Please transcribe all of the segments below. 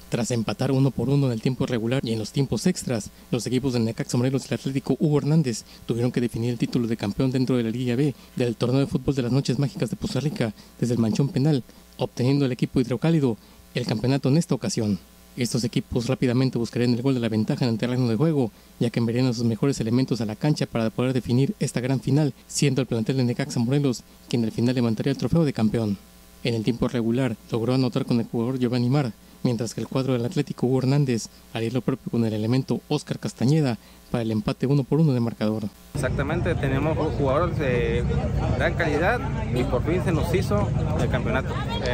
Tras empatar 1-1 en el tiempo regular y en los tiempos extras, los equipos del Necaxa Morelos y el Atlético Hugo Hernández tuvieron que definir el título de campeón dentro de la Liga B del torneo de fútbol de las Noches Mágicas de Poza Rica desde el manchón penal, obteniendo el equipo hidrocálido el campeonato en esta ocasión. Estos equipos rápidamente buscarían el gol de la ventaja en el terreno de juego, ya que enviarían a sus mejores elementos a la cancha para poder definir esta gran final, siendo el plantel de Necaxa Morelos quien al final levantaría el trofeo de campeón. En el tiempo regular logró anotar con el jugador Giovanni Mar, mientras que el cuadro del Atlético Hugo Hernández haría lo propio con el elemento Óscar Castañeda para el empate 1-1 de marcador. Exactamente, tenemos jugadores de gran calidad y por fin se nos hizo el campeonato.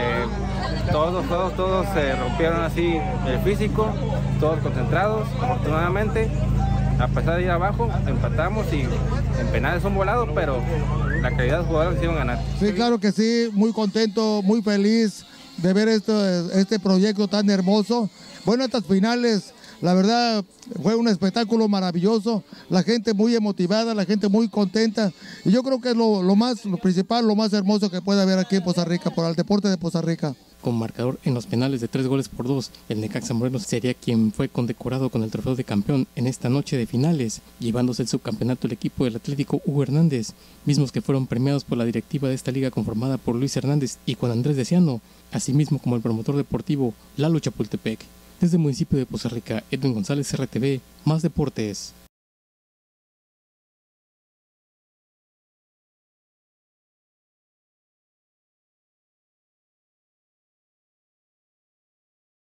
Todos se rompieron así el físico, todos concentrados, afortunadamente. A pesar de ir abajo, empatamos y en penales son volados, pero la calidad de los jugadores hicieron ganar. Sí, claro que sí, muy contento, muy feliz de ver este proyecto tan hermoso. Bueno, estas finales, la verdad, fue un espectáculo maravilloso, la gente muy emotivada, la gente muy contenta, y yo creo que es lo principal, lo más hermoso que puede haber aquí en Poza Rica, por el deporte de Poza Rica. Con marcador en los penales de 3-2, el Necaxa Morelos sería quien fue condecorado con el trofeo de campeón en esta noche de finales, llevándose el subcampeonato el equipo del Atlético Hugo Hernández, mismos que fueron premiados por la directiva de esta liga conformada por Luis Hernández y Juan Andrés Deciano, asimismo como el promotor deportivo Lalo Chapultepec. Desde el municipio de Poza Rica, Edwin González, RTV, Más Deportes.